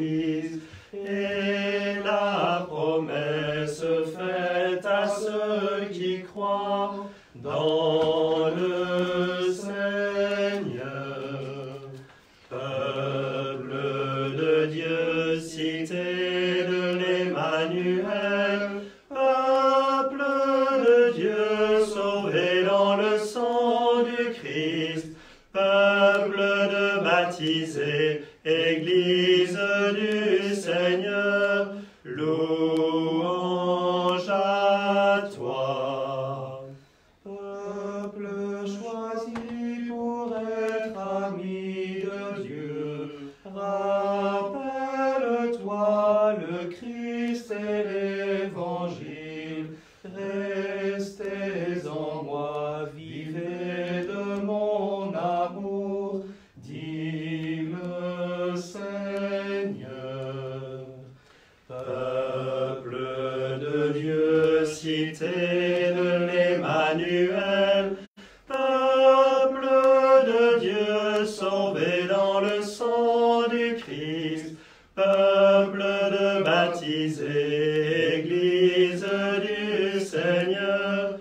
l'Église, et la promesse faite à ceux qui croient dans le Seigneur. Peuple de Dieu, cité de l'Emmanuel, peuple de Dieu, sauvé dans le sang du Christ, peuple de baptisés, Église du Seigneur, louange à toi. Peuple choisi pour être ami de Dieu, rappelle-toi le Christ et l'Évangile, restez en moi, vivez de mon amour, dit le Seigneur. Peuple de Dieu, cité de l'Emmanuel, peuple de Dieu, sauvé dans le sang du Christ, peuple de baptisés, Église du Seigneur,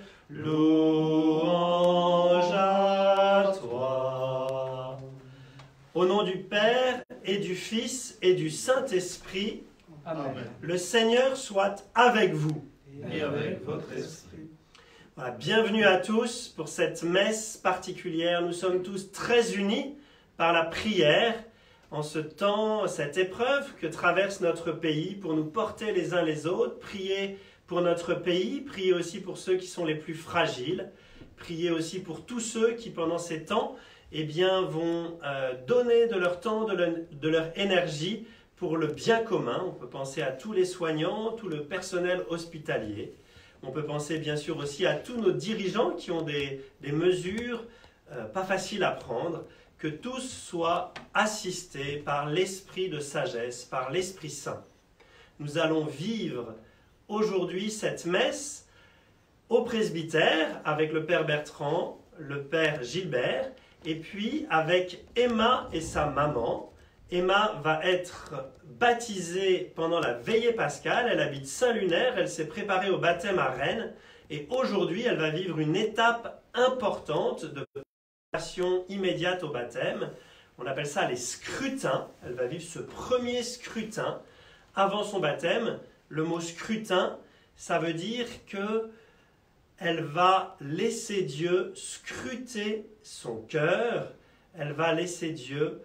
louange à toi. Au nom du Père et du Fils et du Saint-Esprit, Amen. le Seigneur soit avec vous. Et avec votre esprit. Voilà, bienvenue à tous pour cette messe particulière. Nous sommes tous très unis par la prière en ce temps, cette épreuve que traverse notre pays, pour nous porter les uns les autres, prier pour notre pays, prier aussi pour ceux qui sont les plus fragiles, prier aussi pour tous ceux qui pendant ces temps vont donner de leur temps, de leur énergie pour le bien commun. On peut penser à tous les soignants, tout le personnel hospitalier. On peut penser bien sûr aussi à tous nos dirigeants qui ont des mesures pas faciles à prendre. Que tous soient assistés par l'esprit de sagesse, par l'Esprit Saint. Nous allons vivre aujourd'hui cette messe au presbytère avec le Père Bertrand, le Père Gilbert, et puis avec Emma et sa maman. Emma va être baptisée pendant la veillée pascale, elle habite Saint-Lunaire, elle s'est préparée au baptême à Rennes, et aujourd'hui elle va vivre une étape importante de préparation immédiate au baptême. On appelle ça les scrutins. Elle va vivre ce premier scrutin avant son baptême. Le mot scrutin, ça veut dire que elle va laisser Dieu scruter son cœur. Elle va laisser Dieu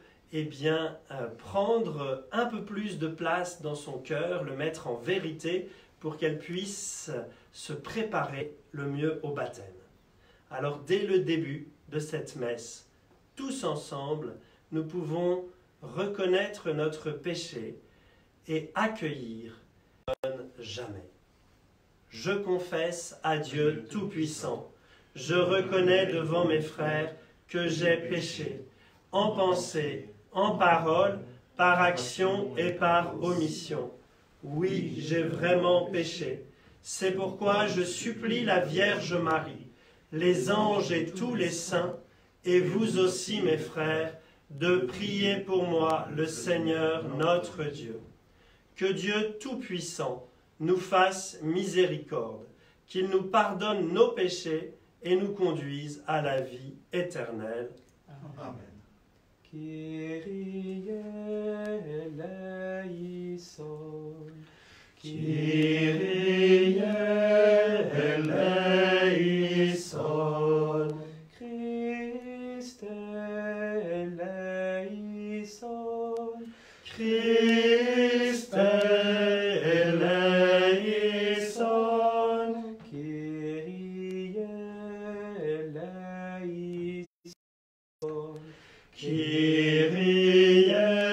prendre un peu plus de place dans son cœur, le mettre en vérité pour qu'elle puisse se préparer le mieux au baptême. Alors dès le début de cette messe, tous ensemble, nous pouvons reconnaître notre péché et accueillir jamais. Je confesse à Dieu Tout-Puissant, je reconnais devant mes frères que j'ai péché, en pensée, en parole, par action et par omission. Oui, j'ai vraiment péché. C'est pourquoi je supplie la Vierge Marie, les anges et tous les saints, et vous aussi mes frères, de prier pour moi le Seigneur notre Dieu. Que Dieu Tout-Puissant nous fasse miséricorde, qu'il nous pardonne nos péchés et nous conduise à la vie éternelle. Amen. Kyrie eleison, Kyrie eleison, Christe eleison, Christe eleison, Kyrie eleison, Kyrie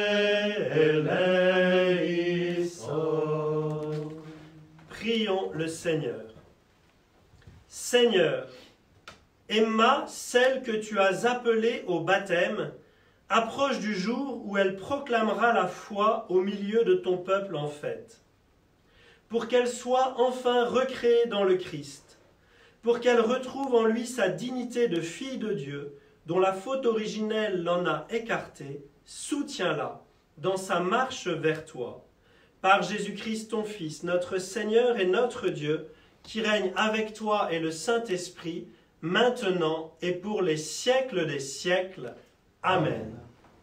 eleison. Prions le Seigneur. Seigneur, Emma, celle que tu as appelée au baptême, approche du jour où elle proclamera la foi au milieu de ton peuple en fête. Pour qu'elle soit enfin recréée dans le Christ, pour qu'elle retrouve en lui sa dignité de fille de Dieu, dont la faute originelle l'en a écartée, soutiens-la dans sa marche vers toi, par Jésus-Christ ton Fils, notre Seigneur et notre Dieu, qui règne avec toi et le Saint-Esprit, maintenant et pour les siècles des siècles. Amen.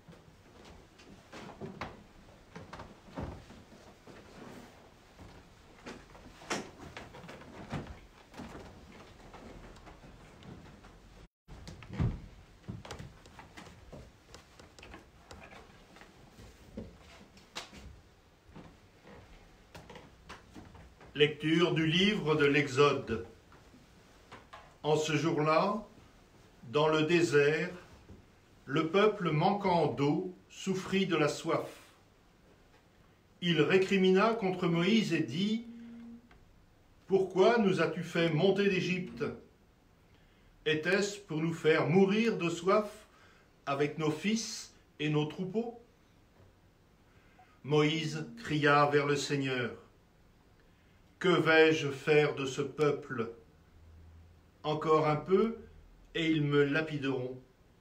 Lecture du livre de l'Exode. En ce jour-là, dans le désert, le peuple manquant d'eau souffrit de la soif. Il récrimina contre Moïse et dit : « Pourquoi nous as-tu fait monter d'Égypte ? Était-ce pour nous faire mourir de soif avec nos fils et nos troupeaux ? » Moïse cria vers le Seigneur : « Que vais-je faire de ce peuple ? Encore un peu, et ils me lapideront. »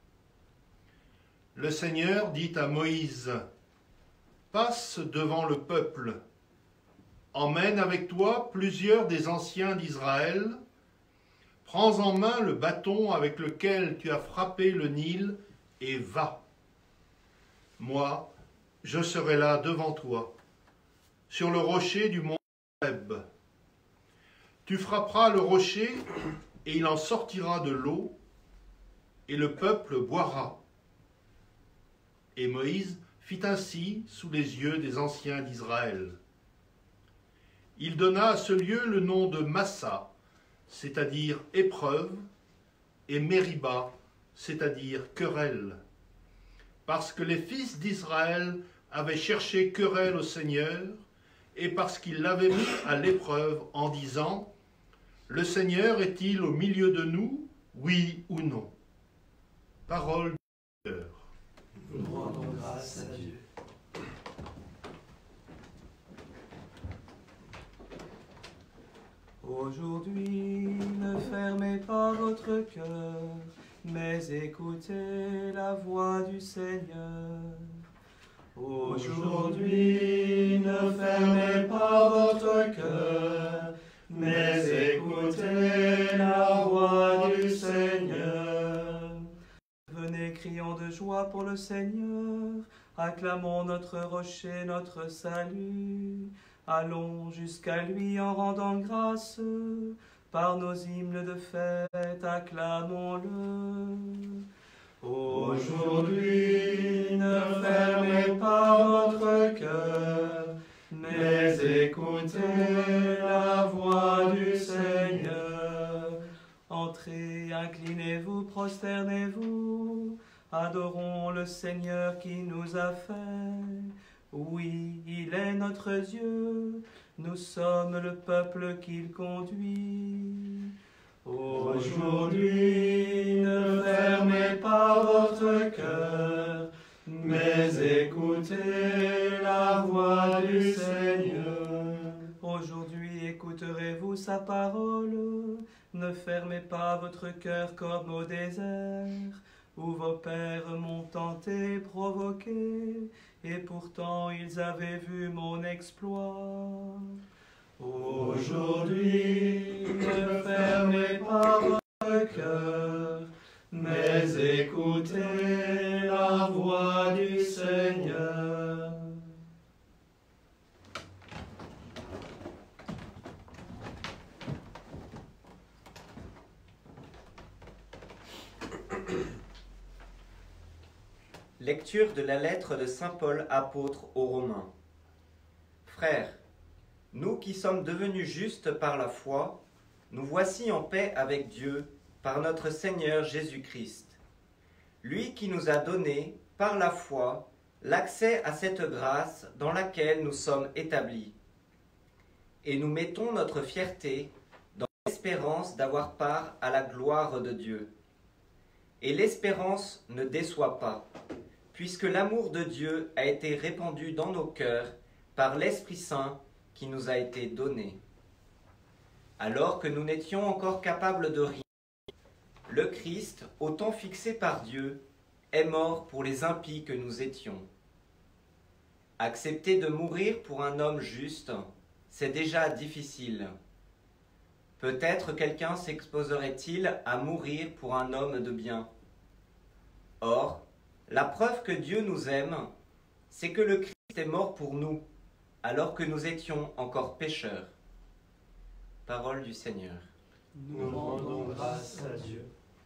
Le Seigneur dit à Moïse : « Passe devant le peuple, emmène avec toi plusieurs des anciens d'Israël, prends en main le bâton avec lequel tu as frappé le Nil, et va. Moi, je serai là devant toi, sur le rocher du mont Horeb. Tu frapperas le rocher, et il en sortira de l'eau, et le peuple boira. » Et Moïse fit ainsi sous les yeux des anciens d'Israël. Il donna à ce lieu le nom de Massa, c'est-à-dire épreuve, et Mériba, c'est-à-dire querelle, parce que les fils d'Israël avaient cherché querelle au Seigneur, et parce qu'il l'avait mis à l'épreuve en disant : « Le Seigneur est-il au milieu de nous, oui ou non ?» Parole du Seigneur. Nous rendons grâce à Dieu. Aujourd'hui, ne fermez pas votre cœur, mais écoutez la voix du Seigneur. Aujourd'hui, ne fermez pas votre cœur, mais écoutez la voix du Seigneur. Venez, crions de joie pour le Seigneur, acclamons notre rocher, notre salut. Allons jusqu'à lui en rendant grâce, par nos hymnes de fête, acclamons-le. Aujourd'hui, ne fermez pas votre cœur, mais écoutez la voix du Seigneur. Entrez, inclinez-vous, prosternez-vous, adorons le Seigneur qui nous a fait. Oui, il est notre Dieu, nous sommes le peuple qu'il conduit. Aujourd'hui, ne fermez pas votre cœur, mais écoutez la voix du Seigneur. Aujourd'hui, écouterez-vous sa parole, ne fermez pas votre cœur comme au désert, où vos pères m'ont tenté, provoqué, et pourtant ils avaient vu mon exploit. Aujourd'hui, ne fermez pas votre cœur, mais écoutez la voix du Seigneur. Lecture de la lettre de saint Paul apôtre aux Romains. Frères, nous qui sommes devenus justes par la foi, nous voici en paix avec Dieu par notre Seigneur Jésus-Christ. Lui qui nous a donné, par la foi, l'accès à cette grâce dans laquelle nous sommes établis. Et nous mettons notre fierté dans l'espérance d'avoir part à la gloire de Dieu. Et l'espérance ne déçoit pas, puisque l'amour de Dieu a été répandu dans nos cœurs par l'Esprit Saint qui nous a été donné. Alors que nous n'étions encore capables de rien, le Christ, au temps fixé par Dieu, est mort pour les impies que nous étions. Accepter de mourir pour un homme juste, c'est déjà difficile. Peut-être quelqu'un s'exposerait-il à mourir pour un homme de bien. Or, la preuve que Dieu nous aime, c'est que le Christ est mort pour nous, alors que nous étions encore pécheurs. Parole du Seigneur. Nous rendons grâce à Dieu.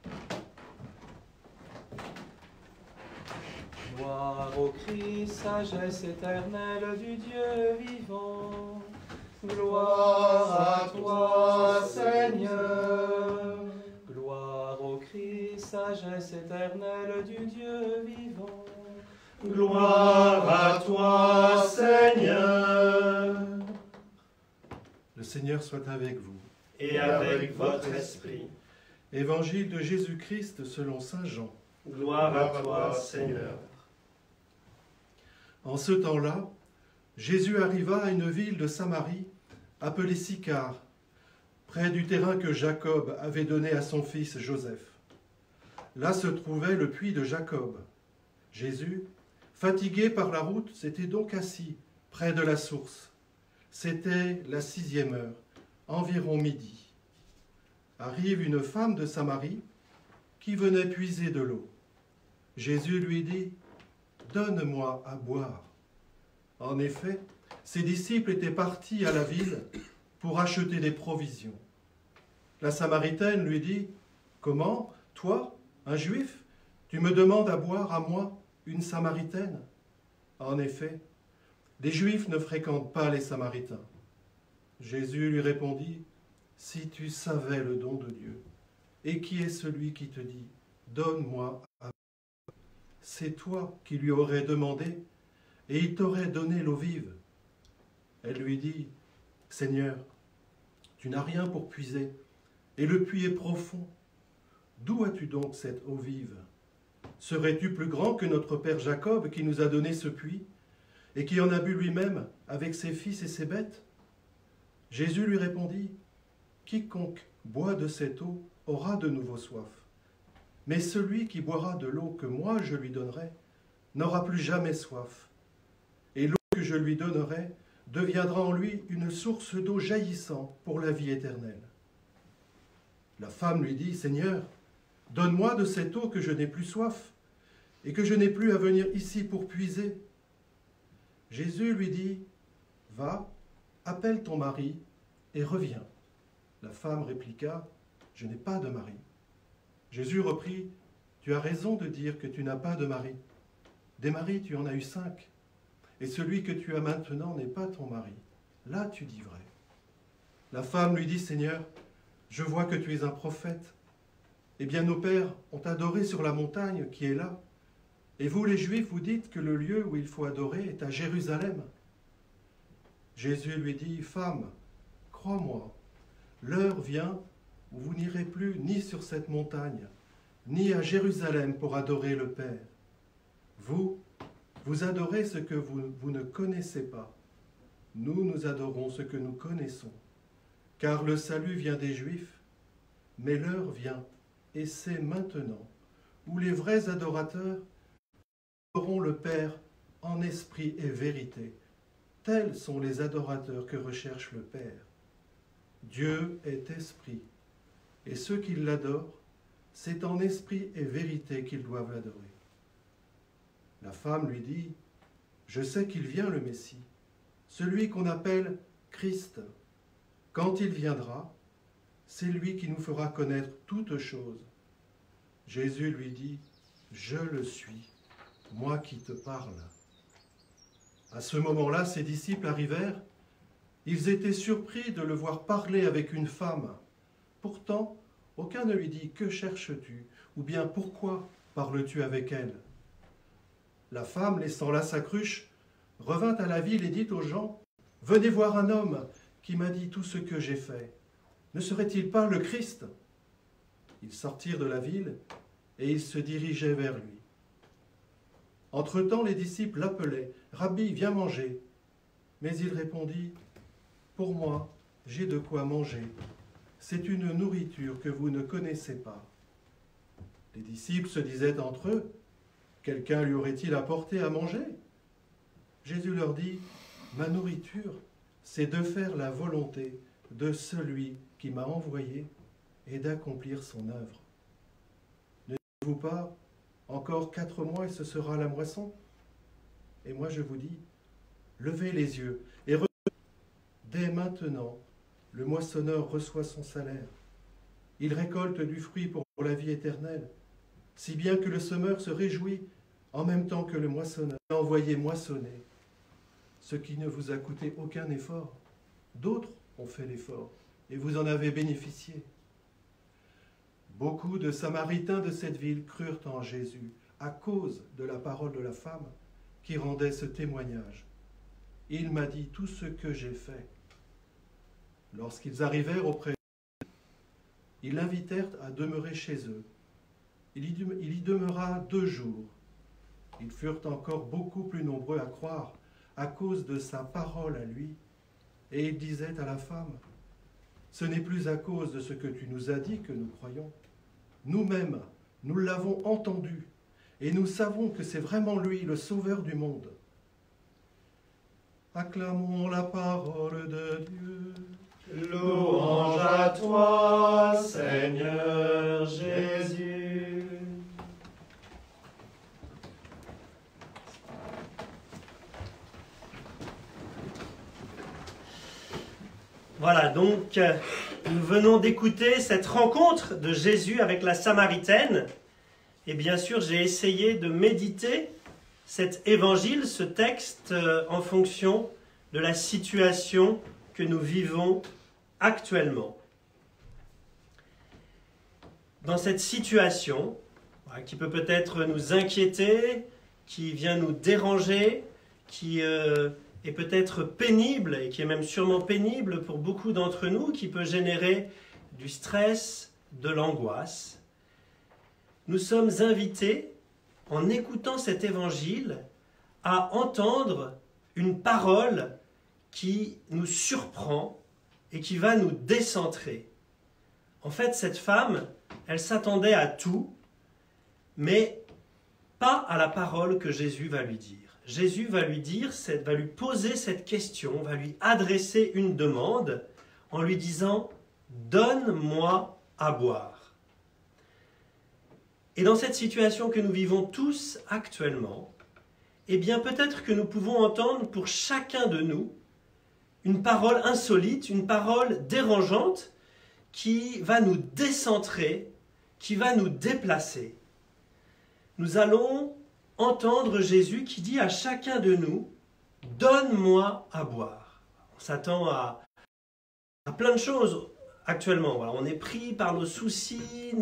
Gloire au Christ, sagesse éternelle du Dieu vivant. Gloire à toi, Seigneur. Gloire au Christ, sagesse éternelle du Dieu vivant. Gloire à toi, Seigneur. Le Seigneur soit avec vous. Et avec votre esprit. Évangile de Jésus-Christ selon saint Jean. Gloire à toi, Seigneur. En ce temps-là, Jésus arriva à une ville de Samarie, appelée Sychar, près du terrain que Jacob avait donné à son fils Joseph. Là se trouvait le puits de Jacob. Jésus, fatigué par la route, s'était donc assis près de la source. C'était la 6e heure, environ midi. Arrive une femme de Samarie qui venait puiser de l'eau. Jésus lui dit : « Donne-moi à boire. » En effet, ses disciples étaient partis à la ville pour acheter des provisions. La Samaritaine lui dit : « Comment, toi, un Juif, tu me demandes à boire à moi, une Samaritaine ? » En effet, les Juifs ne fréquentent pas les Samaritains. Jésus lui répondit : « Si tu savais le don de Dieu, et qui est celui qui te dit : Donne-moi à boire ? C'est toi qui lui aurais demandé, et il t'aurait donné l'eau vive. » Elle lui dit : « Seigneur, tu n'as rien pour puiser, et le puits est profond. D'où as-tu donc cette eau vive ? Serais-tu plus grand que notre père Jacob qui nous a donné ce puits, et qui en a bu lui-même avec ses fils et ses bêtes ? » Jésus lui répondit : « Quiconque boit de cette eau aura de nouveau soif. Mais celui qui boira de l'eau que moi je lui donnerai n'aura plus jamais soif. Et l'eau que je lui donnerai deviendra en lui une source d'eau jaillissant pour la vie éternelle. » La femme lui dit : « Seigneur, donne-moi de cette eau que je n'ai plus soif, et que je n'ai plus à venir ici pour puiser. » Jésus lui dit : « Va, appelle ton mari et reviens. » La femme répliqua : « Je n'ai pas de mari. » Jésus reprit : « Tu as raison de dire que tu n'as pas de mari. Des maris, tu en as eu 5, et celui que tu as maintenant n'est pas ton mari. Là, tu dis vrai. » La femme lui dit : « Seigneur, je vois que tu es un prophète. Eh bien, nos pères ont adoré sur la montagne qui est là, et vous, les Juifs, vous dites que le lieu où il faut adorer est à Jérusalem. » Jésus lui dit : « Femme, crois-moi, l'heure vient où vous n'irez plus ni sur cette montagne, ni à Jérusalem pour adorer le Père. Vous adorez ce que vous ne connaissez pas. Nous adorons ce que nous connaissons. Car le salut vient des Juifs, mais l'heure vient, et c'est maintenant, où les vrais adorateurs adoreront le Père en esprit et vérité. Tels sont les adorateurs que recherche le Père. Dieu est esprit, et ceux qui l'adorent, c'est en esprit et vérité qu'ils doivent l'adorer. » La femme lui dit : « Je sais qu'il vient le Messie, celui qu'on appelle Christ. Quand il viendra, c'est lui qui nous fera connaître toutes choses. » Jésus lui dit : « Je le suis, moi qui te parle. » À ce moment-là, ses disciples arrivèrent. Ils étaient surpris de le voir parler avec une femme. Pourtant, aucun ne lui dit : « Que cherches-tu ? » ou bien « Pourquoi parles-tu avec elle ?» La femme, laissant là sa cruche, revint à la ville et dit aux gens : « Venez voir un homme qui m'a dit tout ce que j'ai fait. Ne serait-il pas le Christ ?» Ils sortirent de la ville et ils se dirigeaient vers lui. Entre-temps, les disciples l'appelaient : « Rabbi, viens manger. » Mais il répondit : « Pour moi, j'ai de quoi manger. C'est une nourriture que vous ne connaissez pas. » Les disciples se disaient entre eux : « Quelqu'un lui aurait-il apporté à manger ?» Jésus leur dit, « Ma nourriture, c'est de faire la volonté de celui qui m'a envoyé et d'accomplir son œuvre. Ne dites-vous pas, encore 4 mois et ce sera la moisson? Et moi je vous dis, levez les yeux et regardez, dès maintenant, le moissonneur reçoit son salaire. Il récolte du fruit pour la vie éternelle, si bien que le semeur se réjouit en même temps que le moissonneur. Envoyez moissonner ce qui ne vous a coûté aucun effort. D'autres ont fait l'effort et vous en avez bénéficié. Beaucoup de Samaritains de cette ville crurent en Jésus à cause de la parole de la femme qui rendait ce témoignage. Il m'a dit tout ce que j'ai fait. Lorsqu'ils arrivèrent auprès d'eux, ils l'invitèrent à demeurer chez eux. Il y demeura 2 jours. Ils furent encore beaucoup plus nombreux à croire à cause de sa parole à lui. Et il disait à la femme, « Ce n'est plus à cause de ce que tu nous as dit que nous croyons. Nous-mêmes, nous l'avons entendu, et nous savons que c'est vraiment lui, le Sauveur du monde. » Acclamons la parole de Dieu. Louange à toi, Seigneur Jésus. Voilà, donc nous venons d'écouter cette rencontre de Jésus avec la Samaritaine. Et bien sûr, j'ai essayé de méditer cet évangile, ce texte, en fonction de la situation que nous vivons actuellement. Dans cette situation, qui peut peut-être nous inquiéter, qui vient nous déranger, qui est peut-être pénible, et qui est même sûrement pénible pour beaucoup d'entre nous, qui peut générer du stress, de l'angoisse, nous sommes invités, en écoutant cet évangile, à entendre une parole qui nous surprend et qui va nous décentrer. En fait, cette femme, elle s'attendait à tout, mais pas à la parole que Jésus va lui dire. Jésus va lui dire, va lui poser cette question, va lui adresser une demande en lui disant « Donne-moi à boire ». Et dans cette situation que nous vivons tous actuellement, eh bien peut-être que nous pouvons entendre pour chacun de nous une parole insolite, une parole dérangeante qui va nous décentrer, qui va nous déplacer. Nous allons entendre Jésus qui dit à chacun de nous « Donne-moi à boire ». On s'attend à plein de choses actuellement. Voilà, on est pris par nos soucis,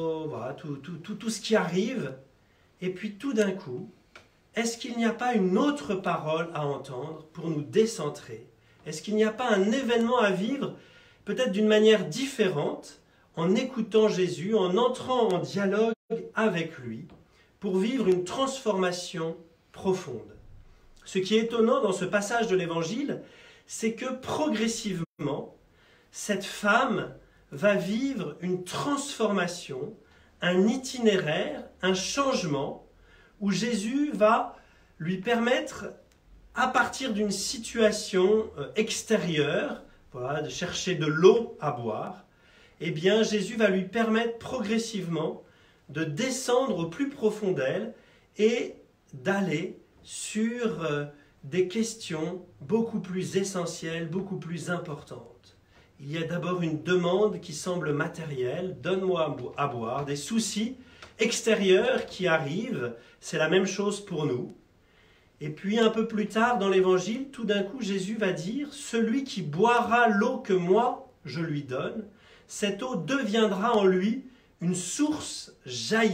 tout ce qui arrive. Et puis tout d'un coup, est-ce qu'il n'y a pas une autre parole à entendre pour nous décentrer? Est-ce qu'il n'y a pas un événement à vivre, peut-être d'une manière différente, en écoutant Jésus, en entrant en dialogue avec lui, pour vivre une transformation profonde? Ce qui est étonnant dans ce passage de l'Évangile, c'est que progressivement, cette femme va vivre une transformation, un itinéraire, un changement, où Jésus va lui permettre, à partir d'une situation extérieure, voilà, de chercher de l'eau à boire, eh bien Jésus va lui permettre progressivement de descendre au plus profond d'elle et d'aller sur des questions beaucoup plus essentielles, beaucoup plus importantes. Il y a d'abord une demande qui semble matérielle, donne-moi à boire, des soucis extérieurs qui arrivent, c'est la même chose pour nous. Et puis un peu plus tard dans l'Évangile, tout d'un coup Jésus va dire « Celui qui boira l'eau que moi je lui donne, cette eau deviendra en lui une source jaillissante. »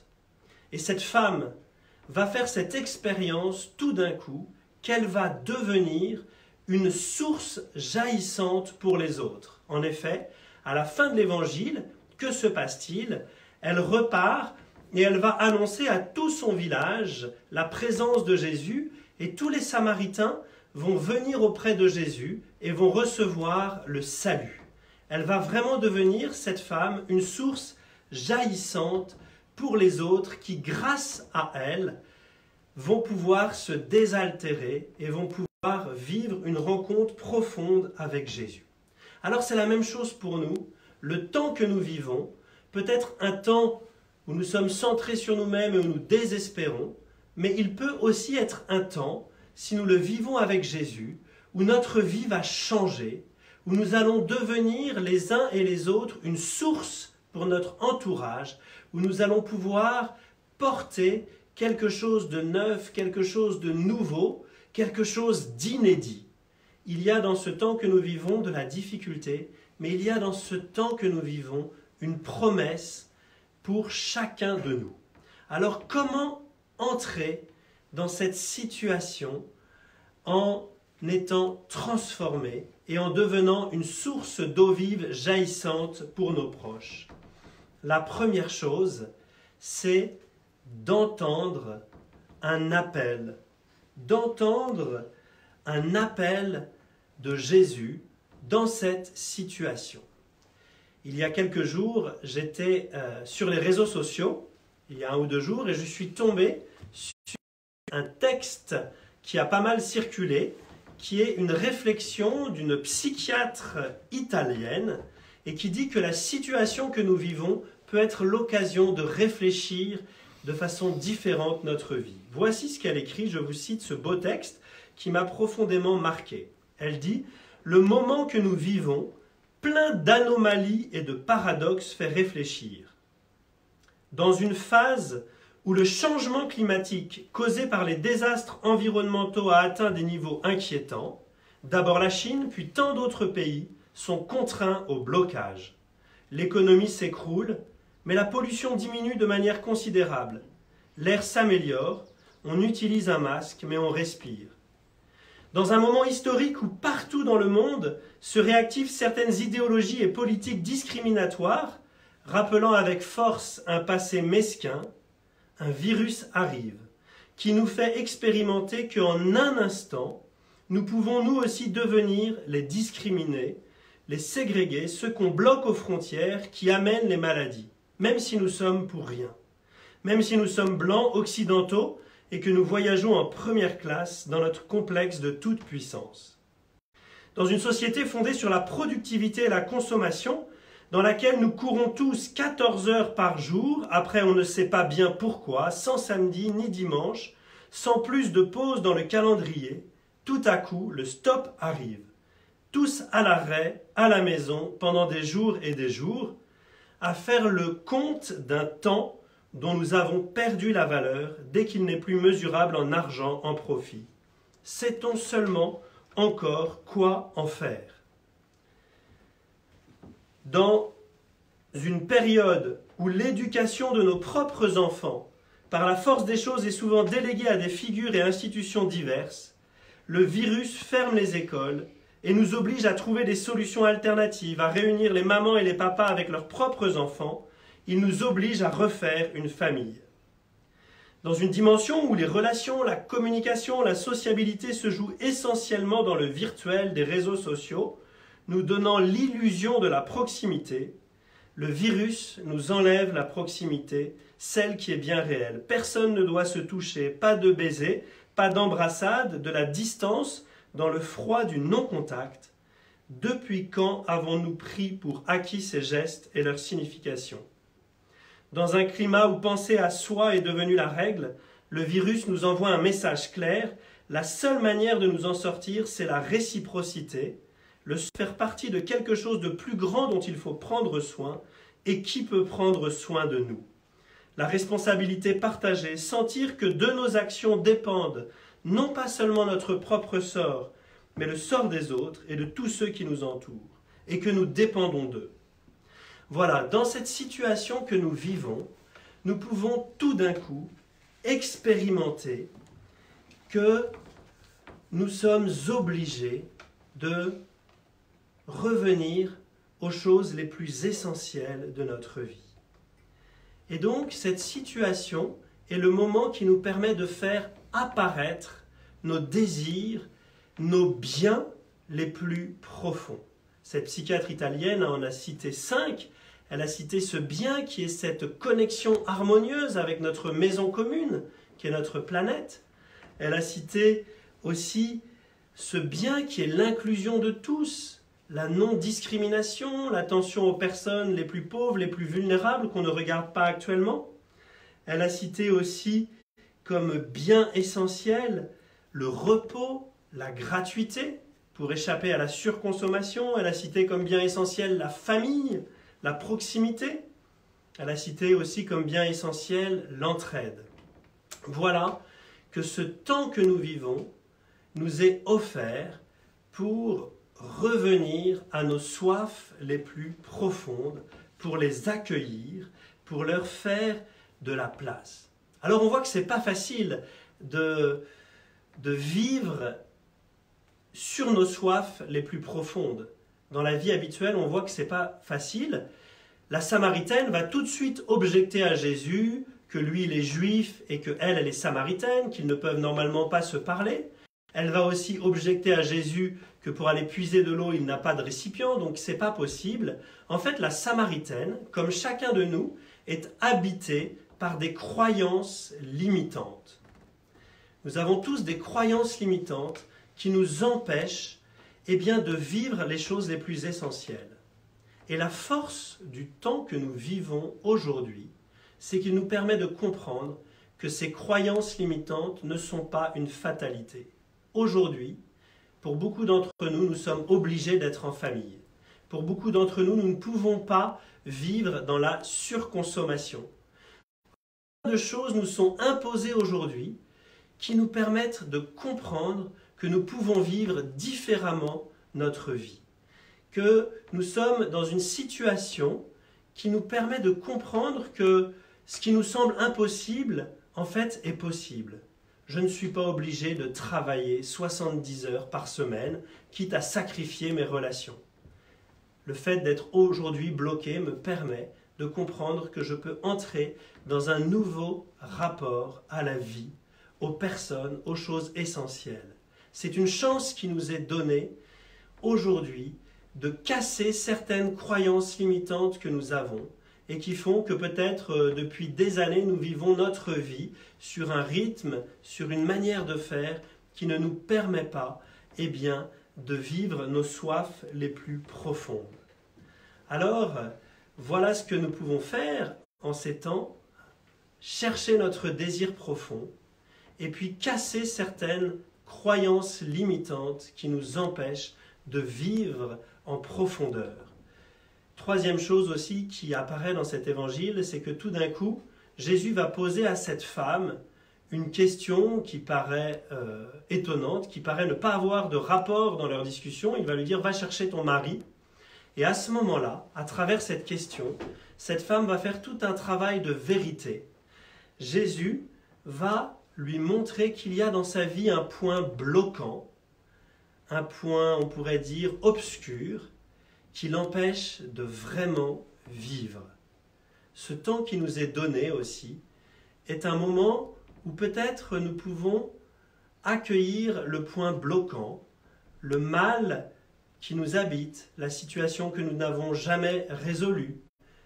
Et cette femme va faire cette expérience tout d'un coup qu'elle va devenir une source jaillissante pour les autres. En effet, à la fin de l'Évangile, que se passe-t-il? Elle repart et elle va annoncer à tout son village la présence de Jésus, et tous les Samaritains vont venir auprès de Jésus et vont recevoir le salut. Elle va vraiment devenir, cette femme, une source jaillissante pour les autres qui, grâce à elle, vont pouvoir se désaltérer et vont pouvoir vivre une rencontre profonde avec Jésus. Alors c'est la même chose pour nous. Le temps que nous vivons peut être un temps où nous sommes centrés sur nous-mêmes et où nous désespérons, mais il peut aussi être un temps, si nous le vivons avec Jésus, où notre vie va changer, où nous allons devenir les uns et les autres une source pour notre entourage, où nous allons pouvoir porter quelque chose de neuf, quelque chose de nouveau, quelque chose d'inédit. Il y a dans ce temps que nous vivons de la difficulté, mais il y a dans ce temps que nous vivons une promesse pour chacun de nous. Alors comment entrer dans cette situation en étant transformé et en devenant une source d'eau vive jaillissante pour nos proches? La première chose, c'est d'entendre un appel de Jésus dans cette situation. Il y a quelques jours, j'étais sur les réseaux sociaux, il y a 1 ou 2 jours, et je suis tombé sur un texte qui a pas mal circulé, qui est une réflexion d'une psychiatre italienne et qui dit que la situation que nous vivons peut être l'occasion de réfléchir de façon différente notre vie. Voici ce qu'elle écrit, je vous cite ce beau texte qui m'a profondément marqué. Elle dit « Le moment que nous vivons, plein d'anomalies et de paradoxes, fait réfléchir. Dans une phase où le changement climatique causé par les désastres environnementaux a atteint des niveaux inquiétants, d'abord la Chine, puis tant d'autres pays sont contraints au blocage. L'économie s'écroule, mais la pollution diminue de manière considérable. L'air s'améliore, on utilise un masque, mais on respire. Dans un moment historique où partout dans le monde se réactivent certaines idéologies et politiques discriminatoires, rappelant avec force un passé mesquin, un virus arrive, qui nous fait expérimenter qu'en un instant, nous pouvons nous aussi devenir les discriminés, les ségrégés, ceux qu'on bloque aux frontières, qui amènent les maladies, même si nous sommes pour rien, même si nous sommes blancs, occidentaux, et que nous voyageons en première classe dans notre complexe de toute puissance. Dans une société fondée sur la productivité et la consommation, dans laquelle nous courons tous 14 heures par jour, après on ne sait pas bien pourquoi, sans samedi ni dimanche, sans plus de pause dans le calendrier, tout à coup le stop arrive. Tous à l'arrêt, à la maison, pendant des jours et des jours, à faire le compte d'un temps dont nous avons perdu la valeur dès qu'il n'est plus mesurable en argent, en profit. Sait-on seulement encore quoi en faire? Dans une période où l'éducation de nos propres enfants, par la force des choses, est souvent déléguée à des figures et institutions diverses, le virus ferme les écoles et nous oblige à trouver des solutions alternatives, à réunir les mamans et les papas avec leurs propres enfants. Il nous oblige à refaire une famille. Dans une dimension où les relations, la communication, la sociabilité se jouent essentiellement dans le virtuel des réseaux sociaux, nous donnant l'illusion de la proximité, le virus nous enlève la proximité, celle qui est bien réelle. Personne ne doit se toucher, pas de baiser, pas d'embrassade, de la distance, dans le froid du non-contact. Depuis quand avons-nous pris pour acquis ces gestes et leur signification? Dans un climat où penser à soi est devenu la règle, le virus nous envoie un message clair. La seule manière de nous en sortir, c'est la réciprocité, le faire partie de quelque chose de plus grand dont il faut prendre soin, et qui peut prendre soin de nous. La responsabilité partagée, sentir que de nos actions dépendent non pas seulement notre propre sort, mais le sort des autres et de tous ceux qui nous entourent, et que nous dépendons d'eux. Voilà, dans cette situation que nous vivons, nous pouvons tout d'un coup expérimenter que nous sommes obligés de revenir aux choses les plus essentielles de notre vie. Et donc, cette situation est le moment qui nous permet de faire apparaître nos désirs, nos biens les plus profonds. Cette psychiatre italienne en a cité 5. Elle a cité ce bien qui est cette connexion harmonieuse avec notre maison commune, qui est notre planète. Elle a cité aussi ce bien qui est l'inclusion de tous, la non-discrimination, l'attention aux personnes les plus pauvres, les plus vulnérables qu'on ne regarde pas actuellement. Elle a cité aussi comme bien essentiel le repos, la gratuité pour échapper à la surconsommation. Elle a cité comme bien essentiel la famille, la proximité. Elle a cité aussi comme bien essentiel l'entraide. Voilà que ce temps que nous vivons nous est offert pour revenir à nos soifs les plus profondes, pour les accueillir, pour leur faire de la place. Alors on voit que ce n'est pas facile de vivre sur nos soifs les plus profondes. Dans la vie habituelle, on voit que ce n'est pas facile. La Samaritaine va tout de suite objecter à Jésus que lui, il est juif et qu'elle, elle est samaritaine, qu'ils ne peuvent normalement pas se parler. Elle va aussi objecter à Jésus que pour aller puiser de l'eau, il n'a pas de récipient, donc ce n'est pas possible. En fait, la Samaritaine, comme chacun de nous, est habitée par des croyances limitantes. Nous avons tous des croyances limitantes qui nous empêchent de vivre les choses les plus essentielles. Et la force du temps que nous vivons aujourd'hui, c'est qu'il nous permet de comprendre que ces croyances limitantes ne sont pas une fatalité. Aujourd'hui, pour beaucoup d'entre nous, nous sommes obligés d'être en famille. Pour beaucoup d'entre nous, nous ne pouvons pas vivre dans la surconsommation. Plein de choses nous sont imposées aujourd'hui qui nous permettent de comprendre que nous pouvons vivre différemment notre vie. Que nous sommes dans une situation qui nous permet de comprendre que ce qui nous semble impossible, en fait, est possible. Je ne suis pas obligé de travailler 70 heures par semaine, quitte à sacrifier mes relations. Le fait d'être aujourd'hui bloqué me permet de comprendre que je peux entrer dans un nouveau rapport à la vie, aux personnes, aux choses essentielles. C'est une chance qui nous est donnée aujourd'hui de casser certaines croyances limitantes que nous avons et qui font que peut-être depuis des années nous vivons notre vie sur un rythme, sur une manière de faire qui ne nous permet pas de vivre nos soifs les plus profondes. Alors, voilà ce que nous pouvons faire en ces temps, chercher notre désir profond et puis casser certaines croyances limitantes qui nous empêchent de vivre en profondeur. Troisième chose aussi qui apparaît dans cet évangile, c'est que tout d'un coup, Jésus va poser à cette femme une question qui paraît étonnante, qui paraît ne pas avoir de rapport dans leur discussion. Il va lui dire « Va chercher ton mari ». Et à ce moment-là, à travers cette question, cette femme va faire tout un travail de vérité. Jésus va lui montrer qu'il y a dans sa vie un point bloquant, un point, on pourrait dire, obscur, qui l'empêche de vraiment vivre. Ce temps qui nous est donné aussi est un moment où peut-être nous pouvons accueillir le point bloquant, le mal qui nous habite, la situation que nous n'avons jamais résolue,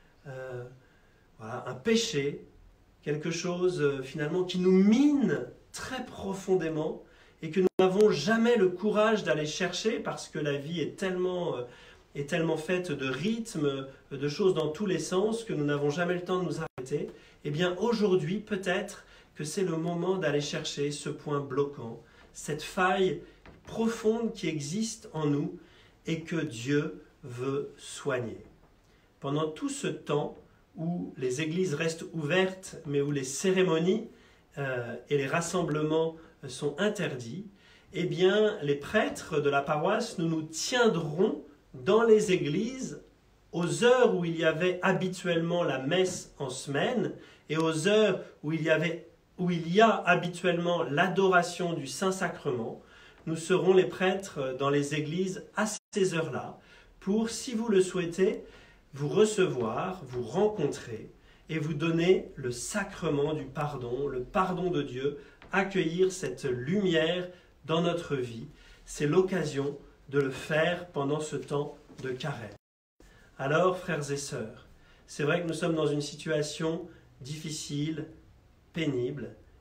un péché, quelque chose finalement qui nous mine très profondément et que nous n'avons jamais le courage d'aller chercher parce que la vie est tellement faite de rythmes, de choses dans tous les sens que nous n'avons jamais le temps de nous arrêter. Eh bien aujourd'hui, peut-être que c'est le moment d'aller chercher ce point bloquant, cette faille profonde qui existe en nous et que Dieu veut soigner. Pendant tout ce temps où les églises restent ouvertes, mais où les cérémonies et les rassemblements sont interdits, eh bien, les prêtres de la paroisse, nous nous tiendrons dans les églises aux heures où il y avait habituellement la messe en semaine et aux heures où il y a habituellement l'adoration du Saint-Sacrement. Nous serons les prêtres dans les églises à ces heures-là pour, si vous le souhaitez, vous recevoir, vous rencontrer et vous donner le sacrement du pardon, le pardon de Dieu, accueillir cette lumière dans notre vie. C'est l'occasion de le faire pendant ce temps de carême. Alors, frères et sœurs, c'est vrai que nous sommes dans une situation difficile, pénible,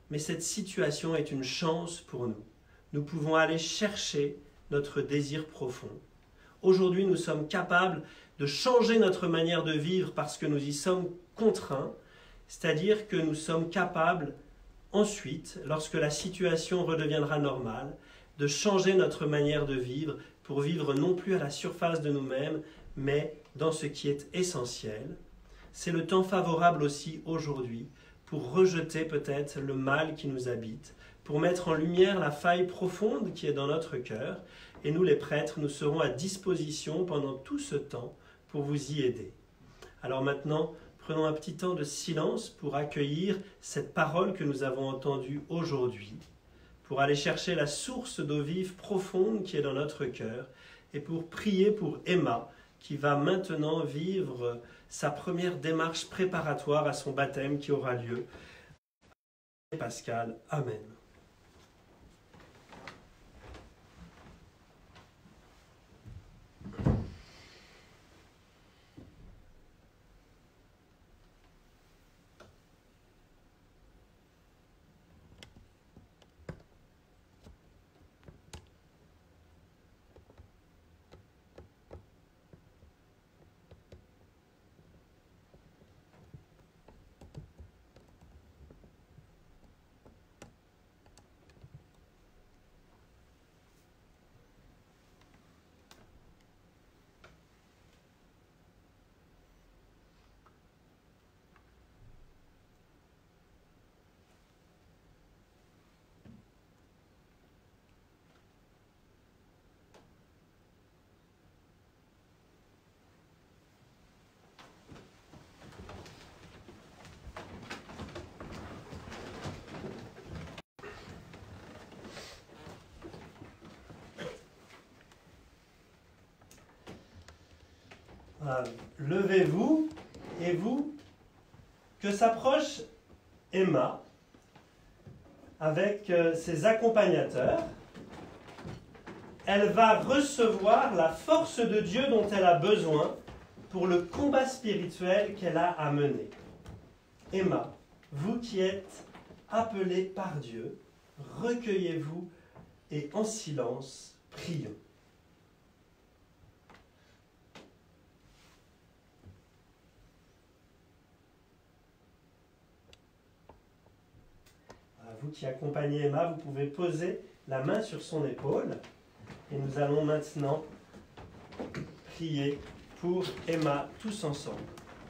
mais cette situation est une chance pour nous. Nous pouvons aller chercher notre désir profond. Aujourd'hui, nous sommes capables de changer notre manière de vivre parce que nous y sommes contraints, c'est-à-dire que nous sommes capables ensuite, lorsque la situation redeviendra normale, de changer notre manière de vivre pour vivre non plus à la surface de nous-mêmes, mais dans ce qui est essentiel. C'est le temps favorable aussi aujourd'hui pour rejeter peut-être le mal qui nous habite, pour mettre en lumière la faille profonde qui est dans notre cœur. Et nous, les prêtres, nous serons à disposition pendant tout ce temps pour vous y aider. Alors maintenant, prenons un petit temps de silence pour accueillir cette parole que nous avons entendue aujourd'hui, pour aller chercher la source d'eau vive profonde qui est dans notre cœur et pour prier pour Emma qui va maintenant vivre sa première démarche préparatoire à son baptême qui aura lieu. Pascal, Amen. Levez-vous, et vous, que s'approche Emma avec ses accompagnateurs. Elle va recevoir la force de Dieu dont elle a besoin pour le combat spirituel qu'elle a à mener. Emma, vous qui êtes appelée par Dieu, recueillez-vous et en silence, prions. Vous qui accompagnez Emma, vous pouvez poser la main sur son épaule et nous allons maintenant prier pour Emma tous ensemble.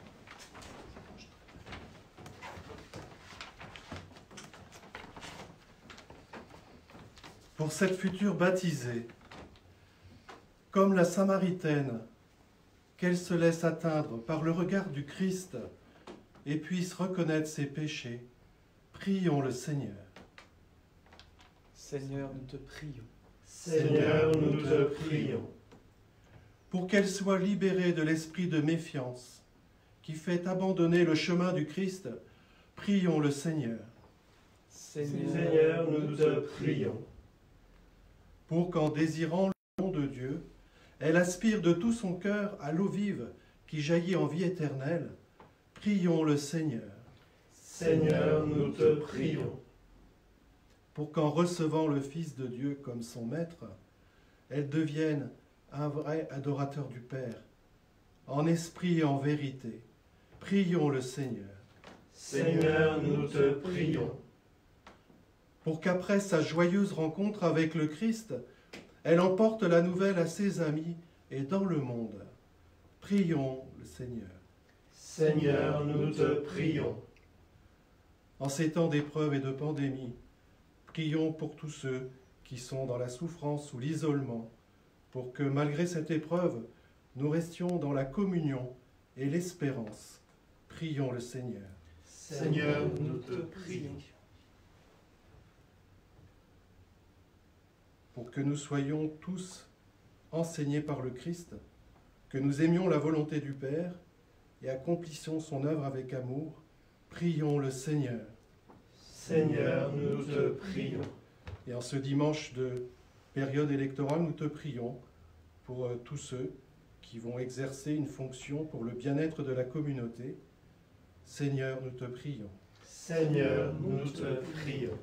Pour cette future baptisée, comme la Samaritaine, qu'elle se laisse atteindre par le regard du Christ et puisse reconnaître ses péchés, prions le Seigneur. Seigneur, nous te prions. Seigneur, nous te prions. Pour qu'elle soit libérée de l'esprit de méfiance qui fait abandonner le chemin du Christ, prions le Seigneur. Seigneur, nous te prions. Pour qu'en désirant le nom de Dieu, elle aspire de tout son cœur à l'eau vive qui jaillit en vie éternelle, prions le Seigneur. Seigneur, nous te prions. Pour qu'en recevant le Fils de Dieu comme son Maître, elle devienne un vrai adorateur du Père, en esprit et en vérité. Prions le Seigneur. Seigneur, nous te prions. Pour qu'après sa joyeuse rencontre avec le Christ, elle emporte la nouvelle à ses amis et dans le monde. Prions le Seigneur. Seigneur, nous te prions. En ces temps d'épreuve et de pandémie, prions pour tous ceux qui sont dans la souffrance ou l'isolement, pour que malgré cette épreuve, nous restions dans la communion et l'espérance. Prions le Seigneur. Seigneur, nous te prions. Pour que nous soyons tous enseignés par le Christ, que nous aimions la volonté du Père et accomplissions son œuvre avec amour, prions le Seigneur. Seigneur, nous te prions. Et en ce dimanche de période électorale, nous te prions pour tous ceux qui vont exercer une fonction pour le bien-être de la communauté. Seigneur, nous te prions. Seigneur, nous te prions.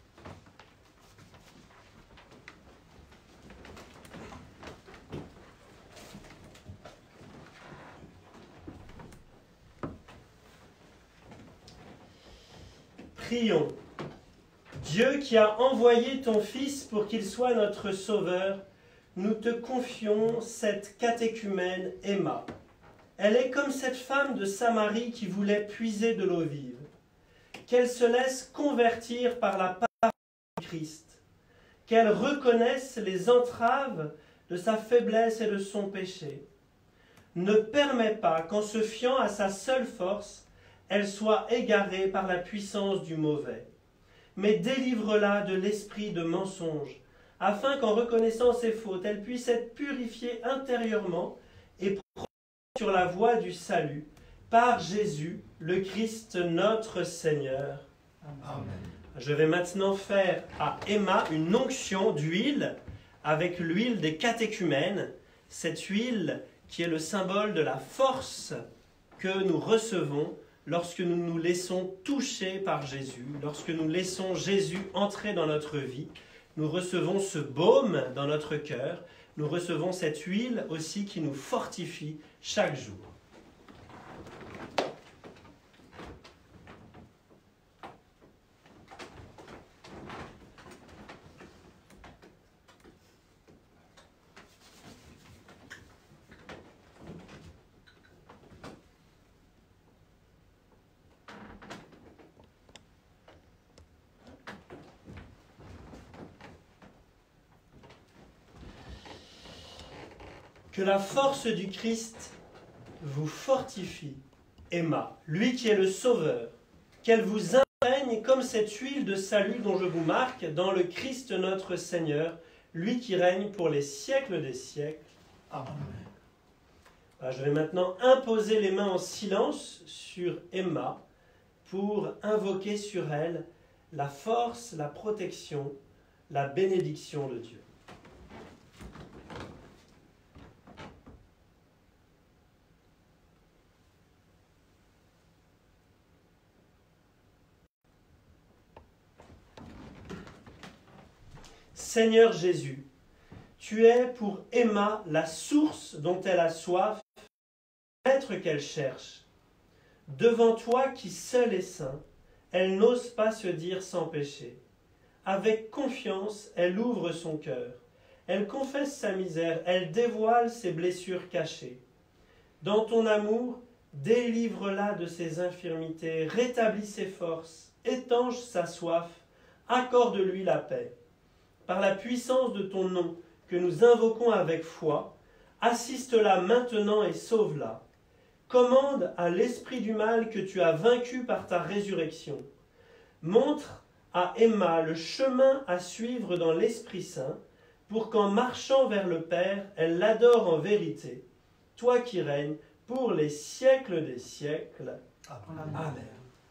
Prions. Dieu qui a envoyé ton Fils pour qu'il soit notre Sauveur, nous te confions cette catéchumène Emma. Elle est comme cette femme de Samarie qui voulait puiser de l'eau vive. Qu'elle se laisse convertir par la parole du Christ. Qu'elle reconnaisse les entraves de sa faiblesse et de son péché. Ne permets pas qu'en se fiant à sa seule force, elle soit égarée par la puissance du mauvais. Mais délivre-la de l'esprit de mensonge, afin qu'en reconnaissant ses fautes, elle puisse être purifiée intérieurement et sur la voie du salut, par Jésus, le Christ notre Seigneur. Amen. Je vais maintenant faire à Emma une onction d'huile avec l'huile des catéchumènes, cette huile qui est le symbole de la force que nous recevons lorsque nous nous laissons toucher par Jésus, lorsque nous laissons Jésus entrer dans notre vie. Nous recevons ce baume dans notre cœur, nous recevons cette huile aussi qui nous fortifie chaque jour. Que la force du Christ vous fortifie, Emma, lui qui est le Sauveur, qu'elle vous imprègne comme cette huile de salut dont je vous marque dans le Christ notre Seigneur, lui qui règne pour les siècles des siècles. Amen. Voilà, je vais maintenant imposer les mains en silence sur Emma pour invoquer sur elle la force, la protection, la bénédiction de Dieu. Seigneur Jésus, tu es pour Emma la source dont elle a soif, l'être qu'elle cherche. Devant toi qui seul est saint, elle n'ose pas se dire sans péché. Avec confiance, elle ouvre son cœur. Elle confesse sa misère, elle dévoile ses blessures cachées. Dans ton amour, délivre-la de ses infirmités, rétablis ses forces, étanche sa soif, accorde-lui la paix. Par la puissance de ton nom que nous invoquons avec foi, assiste-la maintenant et sauve-la. Commande à l'esprit du mal que tu as vaincu par ta résurrection. Montre à Emma le chemin à suivre dans l'Esprit Saint, pour qu'en marchant vers le Père, elle l'adore en vérité, toi qui règnes pour les siècles des siècles. Amen. Amen.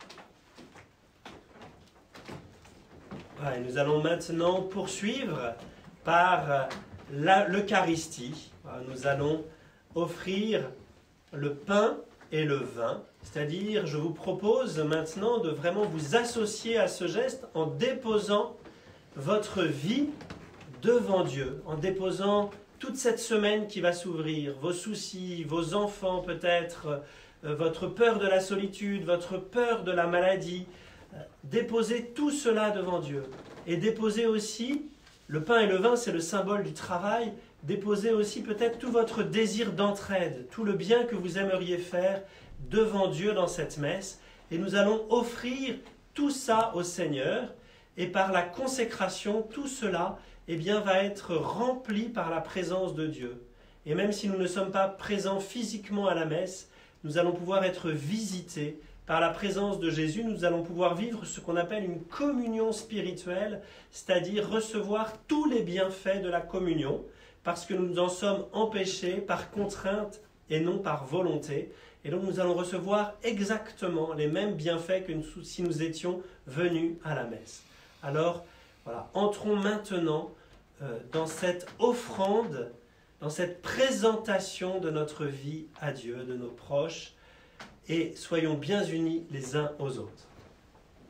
Et nous allons maintenant poursuivre par l'Eucharistie. Nous allons offrir le pain et le vin, c'est-à-dire je vous propose maintenant de vraiment vous associer à ce geste en déposant votre vie devant Dieu, en déposant toute cette semaine qui va s'ouvrir, vos soucis, vos enfants peut-être, votre peur de la solitude, votre peur de la maladie. Déposez tout cela devant Dieu et déposez aussi, le pain et le vin c'est le symbole du travail, déposez aussi peut-être tout votre désir d'entraide, tout le bien que vous aimeriez faire devant Dieu dans cette messe et nous allons offrir tout ça au Seigneur et par la consécration, tout cela va être rempli par la présence de Dieu. Et même si nous ne sommes pas présents physiquement à la messe, nous allons pouvoir être visités par la présence de Jésus, nous allons pouvoir vivre ce qu'on appelle une communion spirituelle, c'est-à-dire recevoir tous les bienfaits de la communion, parce que nous en sommes empêchés par contrainte et non par volonté. Et donc nous allons recevoir exactement les mêmes bienfaits que si nous étions venus à la messe. Alors, voilà, entrons maintenant dans cette offrande, dans cette présentation de notre vie à Dieu, de nos proches, et soyons bien unis les uns aux autres.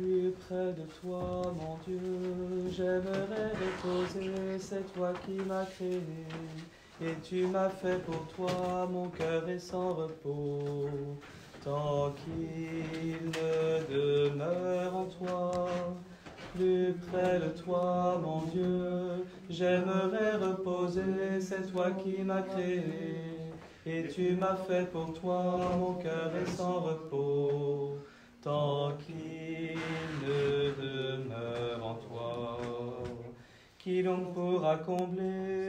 Plus près de toi, mon Dieu, j'aimerais reposer, c'est toi qui m'as créé, et tu m'as fait pour toi, mon cœur est sans repos, tant qu'il ne demeure en toi. Plus près de toi, mon Dieu, j'aimerais reposer, c'est toi qui m'as créé, et tu m'as fait pour toi, mon cœur est sans repos, tant qu'il ne demeure en toi. Qui donc pourra combler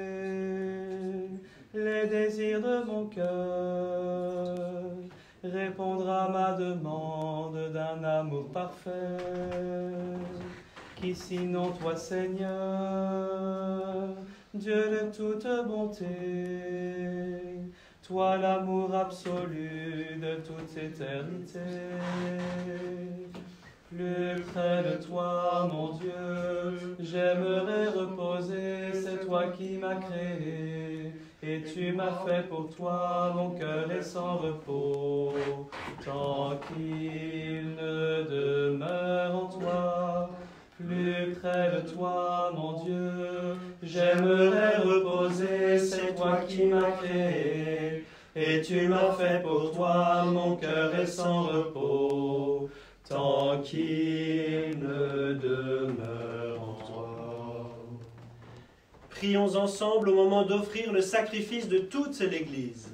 les désirs de mon cœur, répondre à ma demande d'un amour parfait? Qui sinon toi, Seigneur, Dieu de toute bonté, toi l'amour absolu de toute éternité. Plus près de toi, mon Dieu, j'aimerais reposer, c'est toi qui m'as créé, et tu m'as fait pour toi, mon cœur est sans repos, tant qu'il ne demeure en toi. Plus près de toi, mon Dieu, j'aimerais reposer, c'est toi qui m'as créé, et tu m'as fait pour toi, mon cœur est sans repos, tant qu'il ne demeure en toi. Prions ensemble au moment d'offrir le sacrifice de toute l'Église.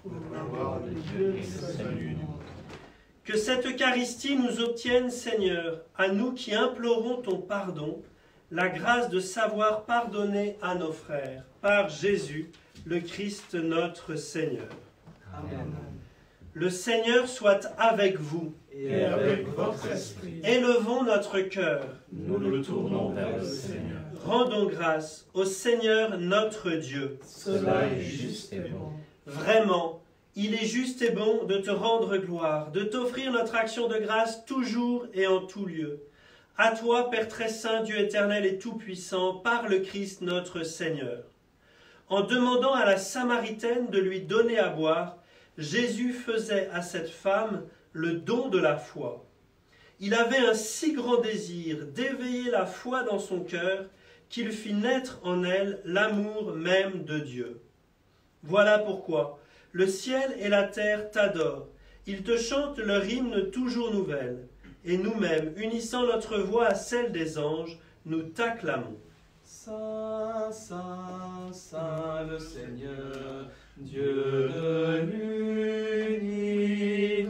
Que cette Eucharistie nous obtienne, Seigneur, à nous qui implorons ton pardon, la grâce de savoir pardonner à nos frères, par Jésus, le Christ notre Seigneur. Amen. Le Seigneur soit avec vous. Et avec votre esprit, Élevons notre cœur. nous le tournons vers le Seigneur. Rendons grâce au Seigneur notre Dieu. Cela est juste et bon. Vraiment, il est juste et bon de te rendre gloire, de t'offrir notre action de grâce toujours et en tout lieu. À toi, Père très saint, Dieu éternel et tout-puissant, par le Christ notre Seigneur. En demandant à la Samaritaine de lui donner à boire, Jésus faisait à cette femme le don de la foi. Il avait un si grand désir d'éveiller la foi dans son cœur qu'il fit naître en elle l'amour même de Dieu. Voilà pourquoi le ciel et la terre t'adorent. Ils te chantent leur hymne toujours nouvelle. Et nous-mêmes, unissant notre voix à celle des anges, nous t'acclamons. Saint, Saint, Saint le Seigneur, Dieu de l'univers.